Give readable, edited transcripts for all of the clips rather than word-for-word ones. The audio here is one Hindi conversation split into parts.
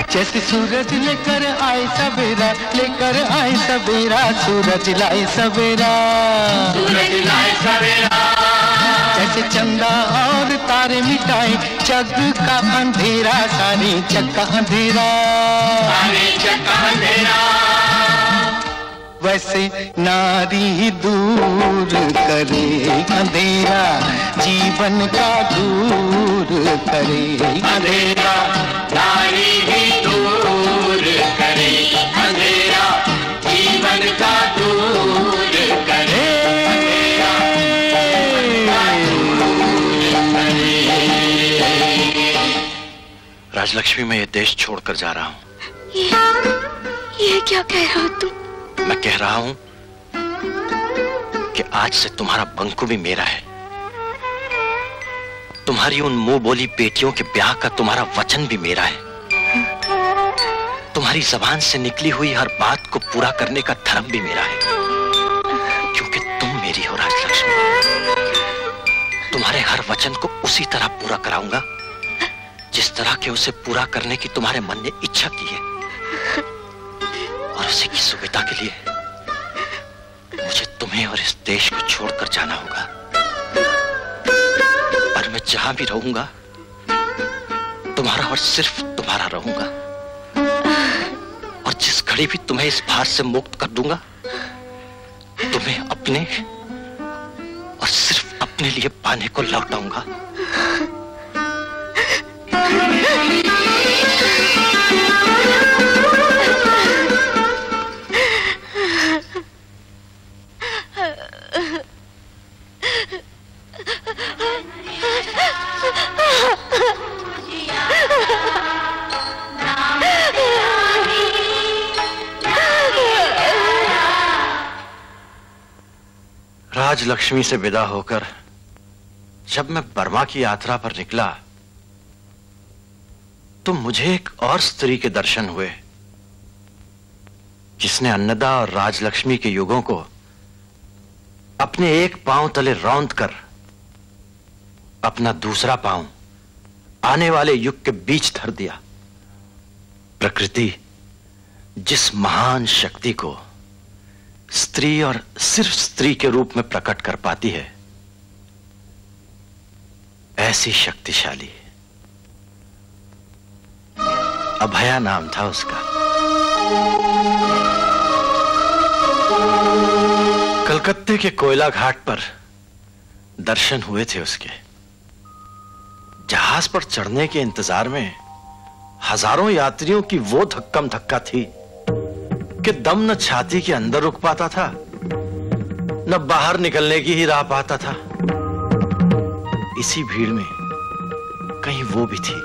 जैसे सूरज लेकर आए सवेरा, लेकर आए सवेरा, सूरज लाए सवेरा, सूरज लाए सवेरा। जैसे चंदा और तारे मिटाए जग का अंधेरा, सारे जग का अंधेरा, सारे जग का अंधेरा। वैसे नारी दूर करे अंधेरा, जीवन का दूर करे अंधेरा। नारी ही दूर करे अंधेरा, जीवन का दूर करे अंधेरा। राजलक्ष्मी, मैं ये देश छोड़कर जा रहा हूँ। ये क्या कह रहे हो तुम? मैं कह रहा हूं कि आज से तुम्हारा बंकू भी मेरा है। तुम्हारी उन मुंह बोली बेटियों के ब्याह का तुम्हारा वचन भी मेरा है। तुम्हारी जबान से निकली हुई हर बात को पूरा करने का धर्म भी मेरा है, क्योंकि तुम मेरी हो राजलक्ष्मी। तुम्हारे हर वचन को उसी तरह पूरा कराऊंगा जिस तरह के उसे पूरा करने की तुम्हारे मन ने इच्छा की है। और उसी की सुविधा के लिए मुझे तुम्हें और इस देश को छोड़कर जाना होगा। और मैं जहां भी रहूंगा तुम्हारा और सिर्फ तुम्हारा रहूंगा। और जिस घड़ी भी तुम्हें इस भार से मुक्त कर दूंगा, तुम्हें अपने और सिर्फ अपने लिए पाने को लौटाऊंगा। राजलक्ष्मी से विदा होकर जब मैं बर्मा की यात्रा पर निकला तो मुझे एक और स्त्री के दर्शन हुए, जिसने अन्नदा और राजलक्ष्मी के युगों को अपने एक पांव तले रौंद कर अपना दूसरा पांव आने वाले युग के बीच धर दिया। प्रकृति जिस महान शक्ति को स्त्री और सिर्फ स्त्री के रूप में प्रकट कर पाती है, ऐसी शक्तिशाली अभया नाम था उसका। कलकत्ते के कोयला घाट पर दर्शन हुए थे उसके। जहाज पर चढ़ने के इंतजार में हजारों यात्रियों की वो धक्कम धक्का थी कि दम न छाती के अंदर रुक पाता था, न बाहर निकलने की ही राह पाता था। इसी भीड़ में कहीं वो भी थी,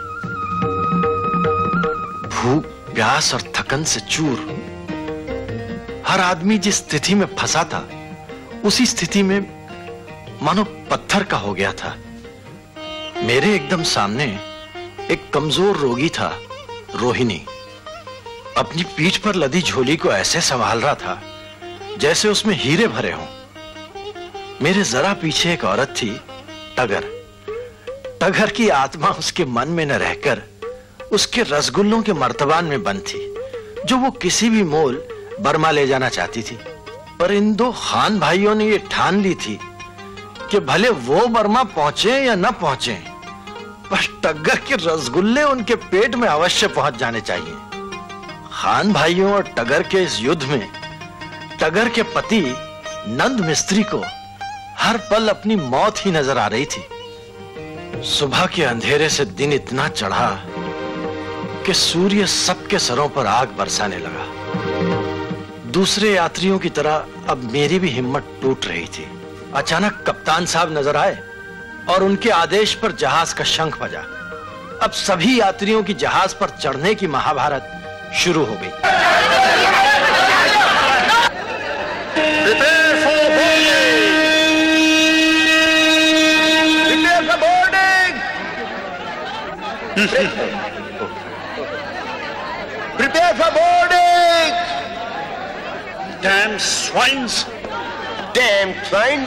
भूख प्यास और थकन से चूर। हर आदमी जिस स्थिति में फंसा था, उसी स्थिति में मानो पत्थर का हो गया था। मेरे एकदम सामने एक कमजोर रोगी था, रोहिणी। अपनी पीठ पर लदी झोली को ऐसे संभाल रहा था जैसे उसमें हीरे भरे हों। मेरे जरा पीछे एक औरत थी, टगर। टगर की आत्मा उसके मन में न रहकर उसके रसगुल्लों के मर्तबान में बंद थी, जो वो किसी भी मोल बर्मा ले जाना चाहती थी। पर इन दो खान भाइयों ने ये ठान ली थी कि भले वो बर्मा पहुंचे या न पहुंचे, बस टगर के रसगुल्ले उनके पेट में अवश्य पहुंच जाने चाहिए। खान भाइयों और टगर के इस युद्ध में टगर के पति नंद मिस्त्री को हर पल अपनी मौत ही नजर आ रही थी। सुबह के अंधेरे से दिन इतना चढ़ा कि सूर्य सबके सरों पर आग बरसाने लगा। दूसरे यात्रियों की तरह अब मेरी भी हिम्मत टूट रही थी। अचानक कप्तान साहब नजर आए और उनके आदेश पर जहाज का शंख बजा। अब सभी यात्रियों की जहाज पर चढ़ने की महाभारत शुरू हो गई। Prepare for boarding! Damn swines! Damn swines!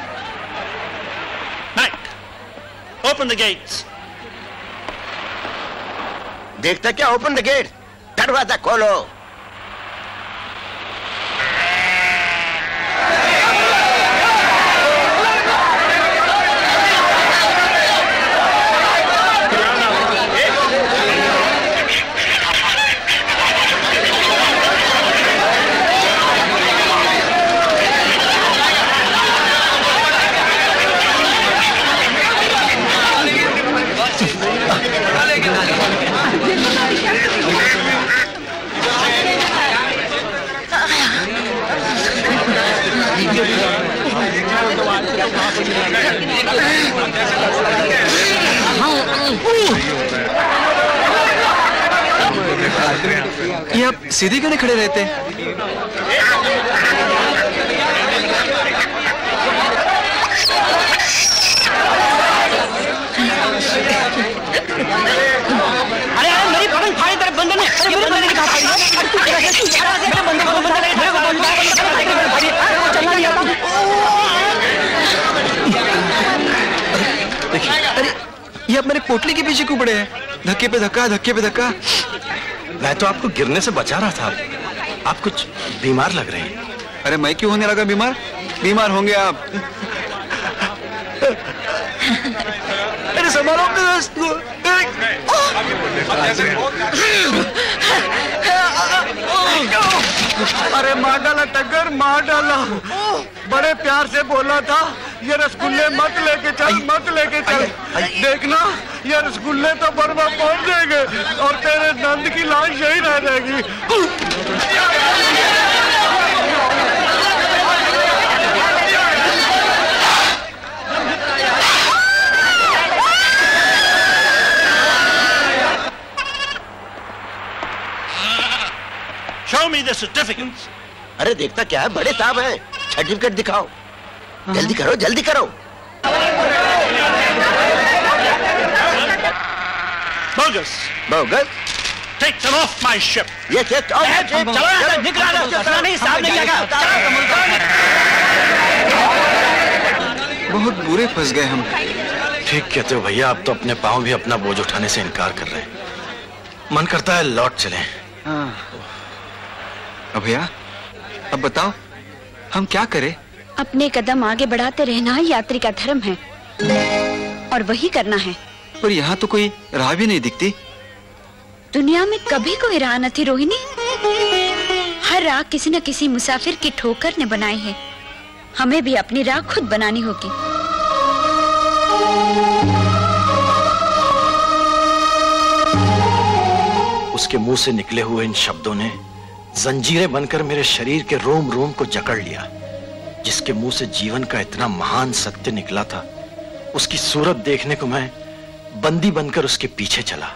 Mac, open the gates. देखता क्या? Open the gate. दरवाजा खोलो। ये आप सीधे क्यों नहीं खड़े रहते? अरे मेरी पकड़ फाड़ी तरफ बंदर ने मेरे बंदर ने कहा फाड़ी अरे ये आप मेरे पोटली के पीछे क्यों पड़े हैं? धक्के पे धक्का, धक्के पे धक्का। मैं तो आपको गिरने से बचा रहा था। आप कुछ बीमार लग रहे हैं। अरे मैं क्यों होने लगा बीमार? बीमार होंगे आप। अरे संभालो अपने दोस्त को। अरे मार डाला टक्कर, मार डाला। बड़े प्यार से बोला था ये रसगुल्ले मत लेके चल, मत लेके चल। देखना ये रसगुल्ले तो बर्मा पहुंच जाएंगे और तेरे नंद की लाश यही रह जाएगी। Show me the certificates. अरे देखता क्या है, बड़े साहब हैं, सर्टिफिकेट दिखाओ। जल्दी करो, जल्दी करो। Bogus. Bogus? Take them off my ship. Yes, yes, off my ship. चलो, निकला नहीं, सामने क्या कहा? बहुत बुरे फंस गए हम। ठीक कहते हो भैया, आप तो अपने पांव भी अपना बोझ उठाने से इनकार कर रहे हैं। मन करता है लौट चलें। अब भैया, अब बताओ हम क्या करें? अपने कदम आगे बढ़ाते रहना यात्री का धर्म है और वही करना है। पर यहाँ तो कोई राह भी नहीं दिखती। दुनिया में कभी कोई राह न थी रोहिणी। हर राह किसी न किसी मुसाफिर की ठोकर ने बनाई है। हमें भी अपनी राह खुद बनानी होगी। उसके मुंह से निकले हुए इन शब्दों ने जंजीरें बनकर मेरे शरीर के रोम रोम को जकड़ लिया। जिसके मुंह से जीवन का इतना महान सत्य निकला था, उसकी सूरत देखने को मैं बंदी बनकर उसके पीछे चला।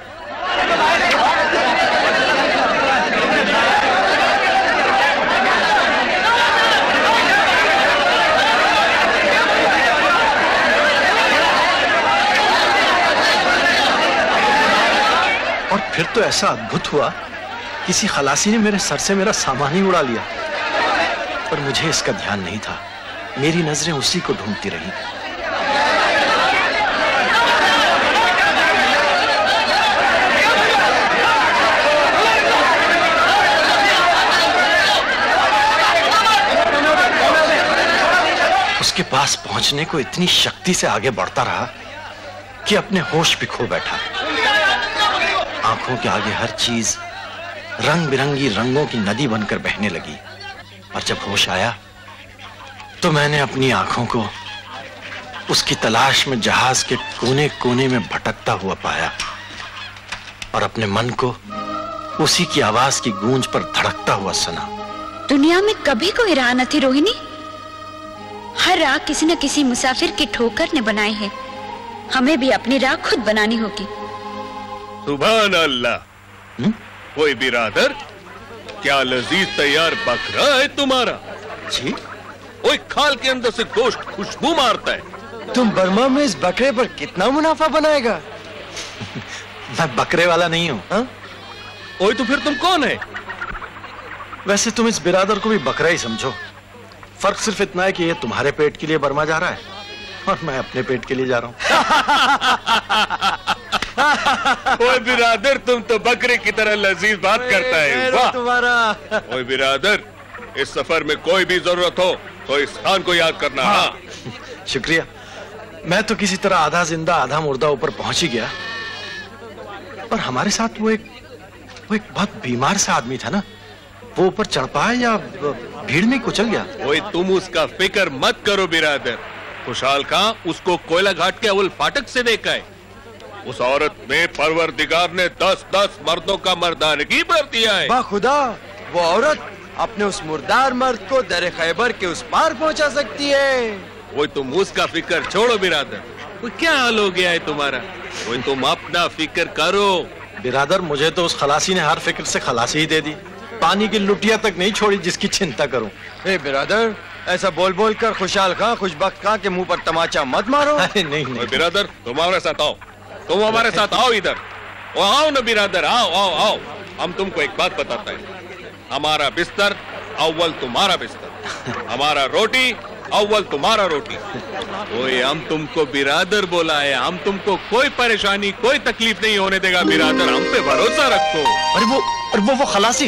और फिर तो ऐसा अद्भुत हुआ, किसी खलासी ने मेरे सर से मेरा सामान ही उड़ा लिया। पर मुझे इसका ध्यान नहीं था। मेरी नजरें उसी को ढूंढती रहीं। उसके पास पहुंचने को इतनी शक्ति से आगे बढ़ता रहा कि अपने होश भी खो बैठा। आंखों के आगे हर चीज रंग बिरंगी रंगों की नदी बनकर बहने लगी। और जब होश आया तो मैंने अपनी आंखों को उसकी तलाश में जहाज के कोने कोने में भटकता हुआ पाया और अपने मन को उसी की आवाज की गूंज पर धड़कता हुआ सुना। दुनिया में कभी कोई राह न थी रोहिणी। हर राह किसी न किसी मुसाफिर की ठोकर ने बनाई है। हमें भी अपनी राह खुद बनानी होगी। सुभान अल्लाह। कोई बिरादर, क्या लजीज तैयार बकरा है तुम्हारा? जी? ओए खाल के अंदर से गोश्त खुशबू मारता है। तुम बर्मा में इस बकरे पर कितना मुनाफा बनाएगा? मैं बकरे वाला नहीं हूँ। ओए तो फिर तुम कौन है? वैसे तुम इस बिरादर को भी बकरा ही समझो। फर्क सिर्फ इतना है कि ये तुम्हारे पेट के लिए बर्मा जा रहा है और मैं अपने पेट के लिए जा रहा हूँ। ओए बिरादर, तुम तो बकरे की तरह लजीज बात करता है। वाह तुम्हारा। ओए बिरादर, इस सफर में कोई भी जरूरत हो तो इस खान को याद करना। हाँ। शुक्रिया। मैं तो किसी तरह आधा जिंदा आधा मुर्दा ऊपर पहुंच ही गया, पर हमारे साथ वो एक बहुत बीमार सा आदमी था ना, वो ऊपर चढ़ पाया या भीड़ में कुचल गया? ओए तुम उसका फिक्र मत करो बिरादर। खुशहाल खां उसको कोयला घाट के अव्वल फाटक से देखा है। उस औरत में परवरदिगार ने 10-10 मर्दों का मर्दानगी भर दिया है। वाह खुदा, वो औरत अपने उस मुर्दार मर्द को दर खैबर के उस पार पहुंचा सकती है। वो तुम उसका फिक्र छोड़ो बिरादर। वो क्या हाल हो गया है तुम्हारा? वो तुम अपना फिक्र करो। बिरादर, मुझे तो उस खलासी ने हर फिक्र से खलासी ही दे दी। पानी की लुटिया तक नहीं छोड़ी जिसकी चिंता करूं। ए बिरादर, ऐसा बोल बोल कर खुशहाल खां खुशबख्त खां के मुंह पर तमाचा मत मारो। नहीं बिरादर, तुम हमारे साथ आओ। तुम हमारे साथ आओ इधर। ओ आओ ना बिरादर, आओ आओ आओ। हम तुमको एक बात बताते हैं। हमारा बिस्तर अव्वल तुम्हारा बिस्तर, हमारा रोटी अव्वल तुम्हारा रोटी। ओए हम तुमको बिरादर बोला है, हम तुमको कोई परेशानी कोई तकलीफ नहीं होने देगा बिरादर, हम पे भरोसा रखो। अरे वो खलासी।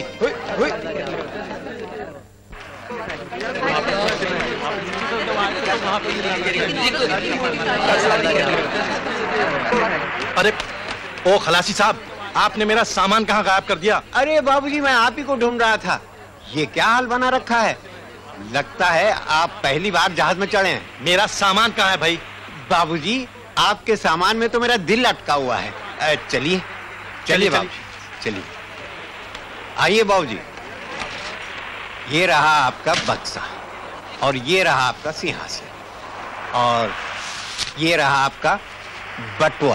अरे ओ खलासी साहब, आपने मेरा सामान कहाँ गायब कर दिया? अरे बाबूजी, मैं आप ही को ढूंढ रहा था। ये क्या हाल बना रखा है? लगता है आप पहली बार जहाज में चढ़े हैं। मेरा सामान कहाँ है भाई? बाबूजी, आपके सामान में तो मेरा दिल अटका हुआ है। चलिए चलिए बाबूजी, चलिए। आइए बाबूजी, ये रहा आपका बक्सा, और ये रहा आपका सिंहासन, और ये रहा आपका बटुआ।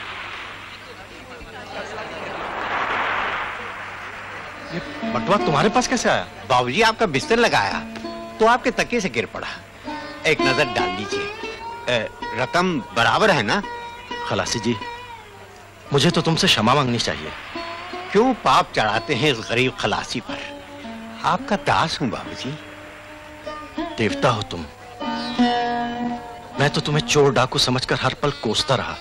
ये बटुआ तुम्हारे पास कैसे आया? बाबूजी, आपका बिस्तर लगाया तो आपके तकिए से गिर पड़ा। एक नजर डाल लीजिए, रकम बराबर है ना? खलासी जी, मुझे तो तुमसे क्षमा मांगनी चाहिए। क्यों पाप चढ़ाते हैं इस गरीब खलासी पर? आपका दास हूं बाबूजी। देवता हो तुम। मैं तो तुम्हें चोर डाकू समझकर हर पल कोसता रहा,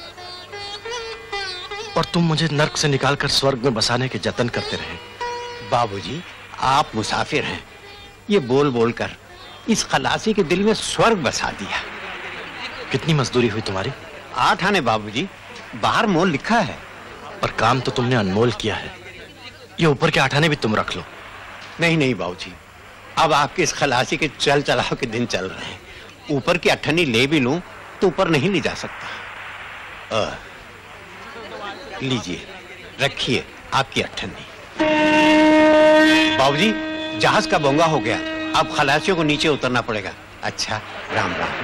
और तुम मुझे नर्क से निकालकर स्वर्ग में बसाने के जतन करते रहे। बाबूजी, आप मुसाफिर हैं, ये बोल बोल कर इस खलासी के दिल में स्वर्ग बसा दिया। कितनी मजदूरी हुई तुम्हारी? 8 आने बाबूजी, बाहर मोल लिखा है। पर काम तो तुमने अनमोल किया है। ये ऊपर के 8 आने भी तुम रख लो। नहीं नहीं बाबूजी, अब आपके इस खलासी के चल चलाव के दिन चल रहे हैं। ऊपर की 8 आने ले भी लूं तो ऊपर नहीं ले जा सकता। लीजिए, रखिए आपकी 8 आने। बाबूजी, जहाज का बोंगा हो गया, अब खलासियों को नीचे उतरना पड़ेगा। अच्छा, राम राम।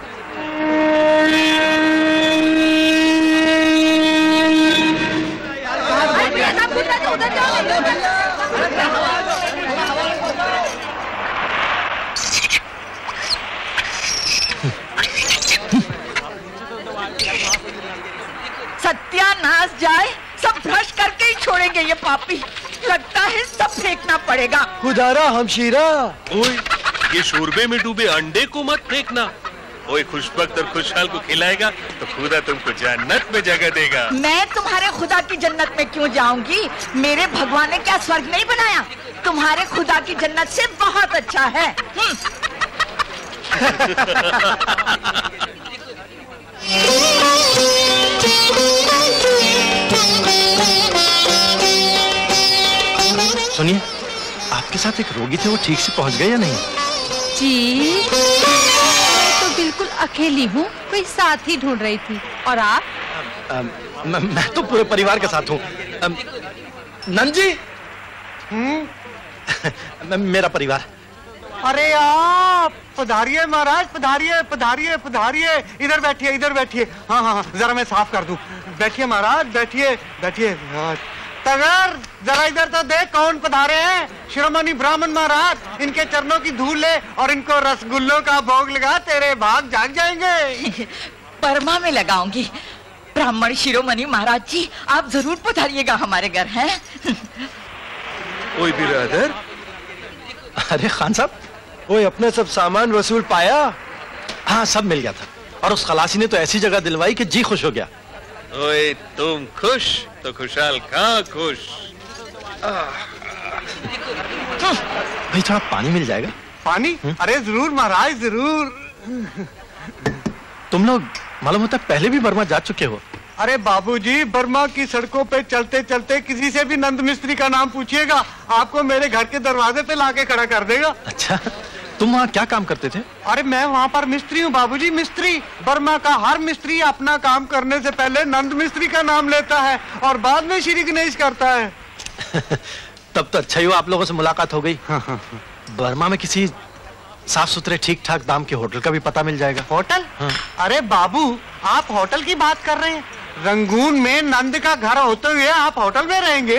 सत्यानाश जाए, सब भ्रष्ट करके ही छोड़ेंगे ये पापी। लगता है सब फेंकना पड़ेगा। खुदारा हमशीरा। ओए, ये शोरबे में डूबे अंडे को मत फेंकना। ओए, खुशबख्त और खुशहाल को खिलाएगा तो खुदा तुमको जन्नत में जगह देगा। मैं तुम्हारे खुदा की जन्नत में क्यों जाऊंगी? मेरे भगवान ने क्या स्वर्ग नहीं बनाया? तुम्हारे खुदा की जन्नत से बहुत अच्छा है। सुनिए, आपके साथ एक रोगी थे, वो ठीक से पहुंच गए या नहीं? जी, मैं तो बिल्कुल अकेली हूँ, कोई साथी ढूंढ रही थी। और आप? मैं तो पूरे परिवार के साथ हूँ। नंजी। मेरा परिवार। अरे आप पधारिए महाराज, पधारिए पधारिए पधारिए। इधर बैठिए, इधर बैठिए। हाँ हाँ, जरा मैं साफ कर दूं। बैठिए महाराज, बैठिए बैठिए। तगर, जरा इधर तो देख कौन पधारे हैं। शिरोमणि ब्राह्मण महाराज, इनके चरणों की धूल ले और इनको रसगुल्लों का भोग लगा, तेरे भाग जाग जाएंगे। परमा में लगाऊंगी। ब्राह्मण शिरोमणि महाराज जी, आप जरूर पधारिएगा हमारे घर, हैं? ओए बिरादर। अरे खान साहब, ओए अपने सब सामान वसूल पाया? हाँ, सब मिल गया था, और उस खलासी ने तो ऐसी जगह दिलवाई कि जी खुश हो गया। ओए तुम खुश तो खुशहाल कहाँ खुश। भाई थोड़ा पानी मिल जाएगा? पानी? अरे जरूर महाराज जरूर। तुम लोग मालूम होता पहले भी बर्मा जा चुके हो? अरे बाबूजी, बर्मा की सड़कों पे चलते चलते किसी से भी नंद मिस्त्री का नाम पूछिएगा, आपको मेरे घर के दरवाजे पे लाके खड़ा कर देगा। अच्छा, तुम वहाँ क्या काम करते थे? अरे मैं वहाँ पर मिस्त्री हूँ बाबूजी, मिस्त्री। बर्मा का हर मिस्त्री अपना काम करने से पहले नंद मिस्त्री का नाम लेता है और बाद में श्री गणेश करता है। तब तो अच्छा ही हुआ आप लोगों से मुलाकात हो गई। बर्मा में किसी साफ सुथरे ठीक ठाक दाम के होटल का भी पता मिल जाएगा। होटल? हाँ। अरे बाबू, आप होटल की बात कर रहे हैं? रंगून में नंद का घर होते हुए आप होटल में रहेंगे?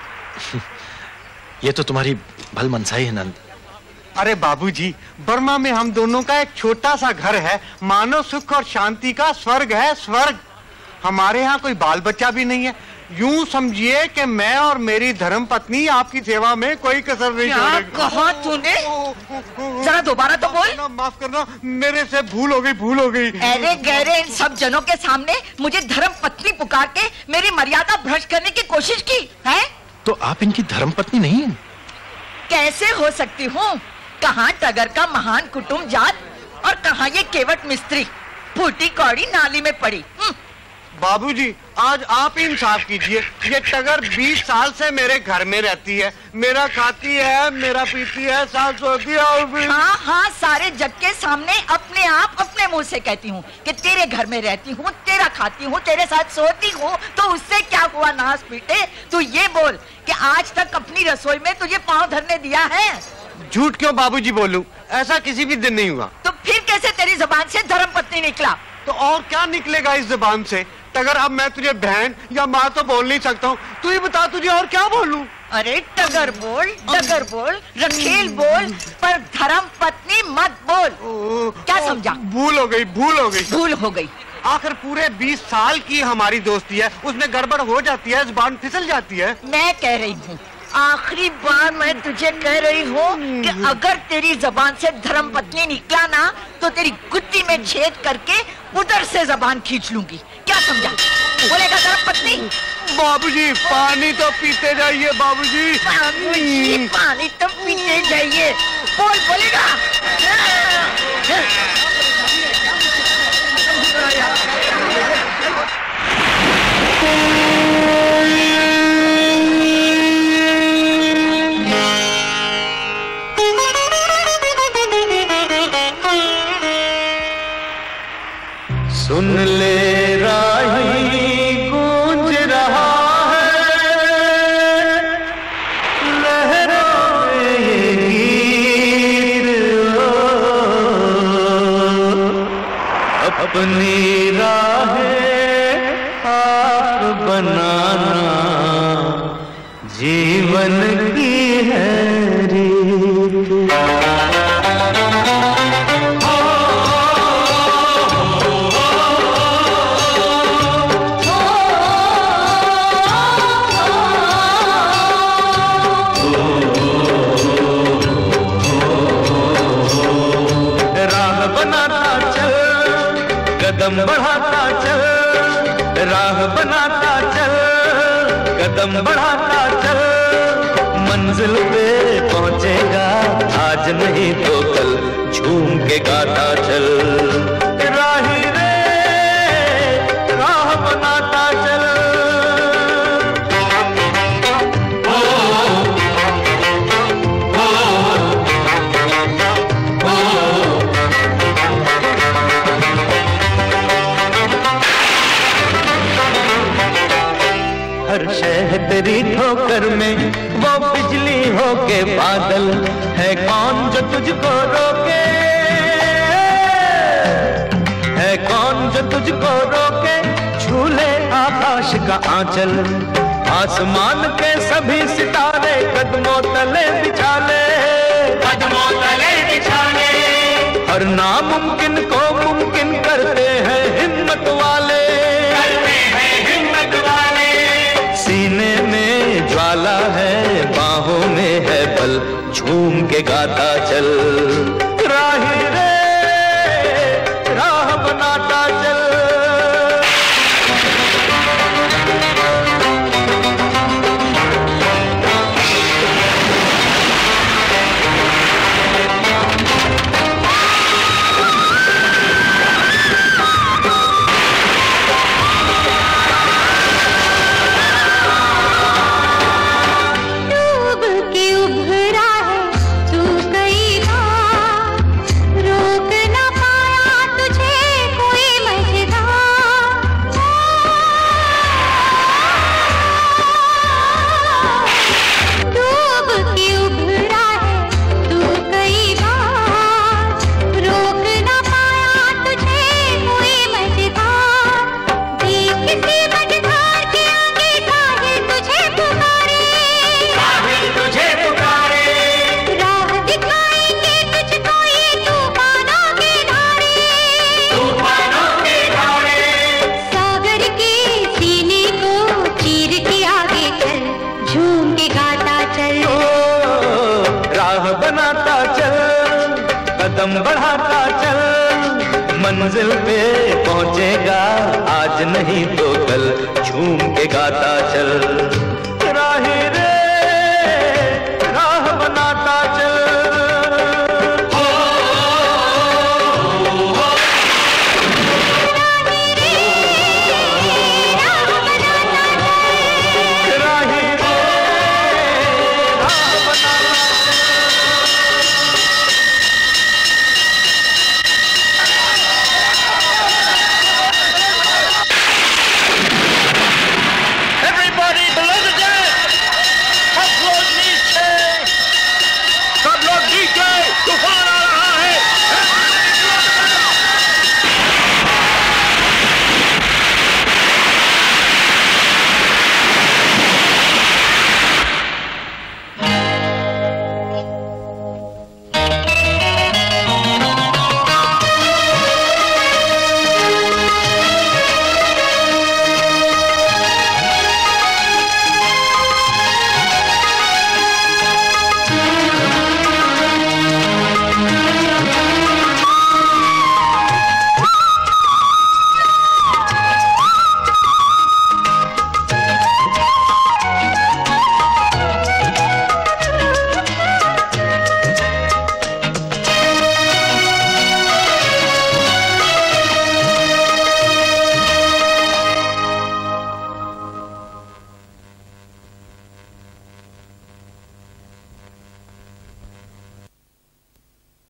ये तो तुम्हारी भल मनसाई है नंद। अरे बाबूजी, बर्मा में हम दोनों का एक छोटा सा घर है, मानव सुख और शांति का स्वर्ग है, स्वर्ग। हमारे यहाँ कोई बाल बच्चा भी नहीं है। यूं समझिए कि मैं और मेरी धर्म पत्नी आपकी सेवा में कोई कसर नहीं छोड़ेगी। क्या कहा तूने? जरा दोबारा तो बोल। माफ करना, मेरे से भूल हो गई, भूल हो गई। अरे गहरे इन सब जनों के सामने मुझे धर्म पत्नी पुकार के मेरी मर्यादा भ्रष्ट करने की कोशिश की है? तो आप इनकी धर्म पत्नी नहीं हैं? कैसे हो सकती हूँ? कहाँ टगर का महान कुटुंब जात और कहाँ ये केवट मिस्त्री, फूटी कौड़ी नाली में पड़ी। बाबूजी, आज आप इंसाफ कीजिए। ये टगर 20 साल से मेरे घर में रहती है, मेरा खाती है, मेरा पीती है, साथ सोती है और भी... हाँ हाँ, सारे जग के सामने अपने आप अपने मुंह से कहती हूँ कि तेरे घर में रहती हूँ, तेरा खाती हूँ, तेरे साथ सोती हूँ, तो उससे क्या हुआ नास पीटे? तू ये बोल कि आज तक अपनी रसोई में तुझे पाँव धरने दिया है? झूठ क्यों बाबूजी बोलूं? ऐसा किसी भी दिन नहीं हुआ। तो फिर कैसे तेरी जुबान से धर्म पत्नी निकला? तो और क्या निकलेगा इस जुबान से? टगर, अब मैं तुझे बहन या माँ तो बोल नहीं सकता हूँ, तू ही बता तुझे और क्या बोलूं? अरे टगर बोल, टगर बोल, रखेल बोल, पर धर्म पत्नी मत बोल। क्या समझा? भूल हो गई, भूल हो गई, भूल हो गई। आखिर पूरे 20 साल की हमारी दोस्ती है, उसमें गड़बड़ हो जाती है, जुबान फिसल जाती है। मैं कह रही हूँ, आखिरी बार मैं तुझे कह रही हूँ कि अगर तेरी जबान से धर्म पत्नी निकला ना तो तेरी गुत्ती में छेद करके उधर से जबान खींच लूंगी। क्या समझा? बोलेगा धर्म पत्नी? बाबूजी, पानी तो पीते जाइए बाबूजी। बाबूजी, पानी तो पीते जाइए। बोल, बोलेगा? सुन ले राही गूंज रहा है, लहरों में ये गीत, अपनी राहें आप बनाना जीवन की है रीत। कदम बढ़ाता चल, राह बनाता चल, कदम बढ़ाता चल, मंजिल पे पहुंचेगा आज नहीं तो कल, झूम के गाता चल। राही रे राह बनाता चल। हर शह तेरी ठोकर में वो बिजली हो के बादल है, कौन जो तुझको रोके, है कौन जो तुझको रोके, झूले आकाश का आंचल, आसमान के सभी सितारे कदमों तले बिछा ले, कदमों तले बिछा ले। हर नामुमकिन को मुमकिन करते हैं हिम्मत वाले, करते हैं हिम्मत वाले। सीने में ज्वाला है, बाहों में है बल, झूम के गाता चल। राही रे राह बनाता चल। मंजिल पे पहुंचेगा, आज नहीं तो कल झूम के गाता चल।